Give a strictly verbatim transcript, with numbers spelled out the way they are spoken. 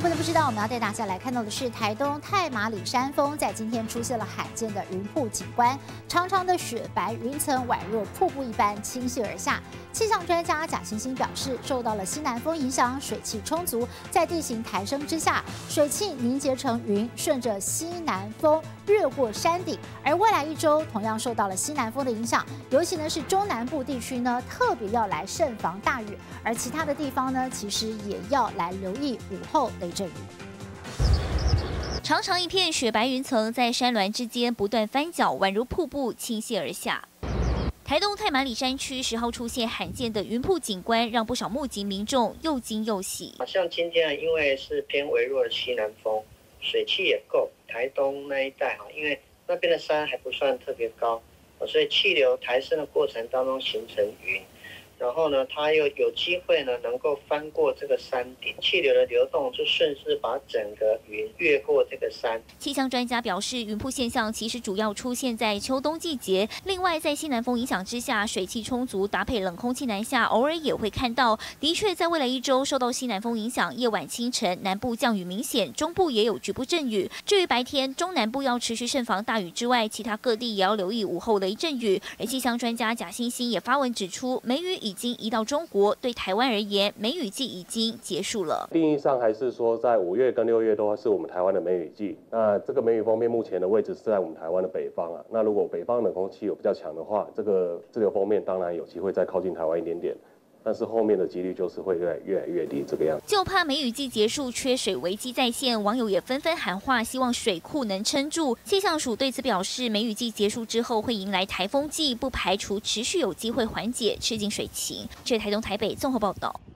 不得不知道，我们要带大家来看到的是台东太麻里山峰，在今天出现了罕见的云瀑景观，长长的雪白云层宛若瀑布一般倾泻而下。气象专家贾欣欣表示，受到了西南风影响，水汽充足，在地形抬升之下，水汽凝结成云，顺着西南风越过山顶。而未来一周同样受到了西南风的影响，尤其呢是中南部地区呢，特别要来慎防大雨，而其他的地方呢，其实也要来留意午后雷阵雨。 长长一片雪白云层在山峦之间不断翻搅，宛如瀑布倾泻而下。台东太麻里山区十号出现罕见的云瀑景观，让不少目击民众又惊又喜。 像今天啊，因为是偏微弱的西南风，水汽也够，台东那一带哈，因为那边的山还不算特别高，所以气流抬升的过程当中形成云。然后呢，它又有机会呢，能够翻过这个山顶，气流的流动就顺势把整个云越过这个山。 气象专家表示，云瀑现象其实主要出现在秋冬季节。另外，在西南风影响之下，水汽充足，搭配冷空气南下，偶尔也会看到。的确，在未来一周受到西南风影响，夜晚清晨南部降雨明显，中部也有局部阵雨。至于白天，中南部要持续慎防大雨之外，其他各地也要留意午后雷阵雨。而气象专家贾欣欣也发文指出，梅雨已经移到中国，对台湾而言，梅雨季已经结束了。 定义上还是说，在五月跟六月都是我们台湾的梅雨季。那这个梅雨锋面目前的位置是在我们台湾的北方啊。那如果北方冷空气有比较强的话，这个这个锋面当然有机会再靠近台湾一点点。但是后面的几率就是会越来越来越低，这个样子。 就怕梅雨季结束，缺水危机再现，网友也纷纷喊话，希望水库能撑住。气象署对此表示，梅雨季结束之后会迎来台风季，不排除持续有机会缓解吃紧水情。这是台东台北综合报道。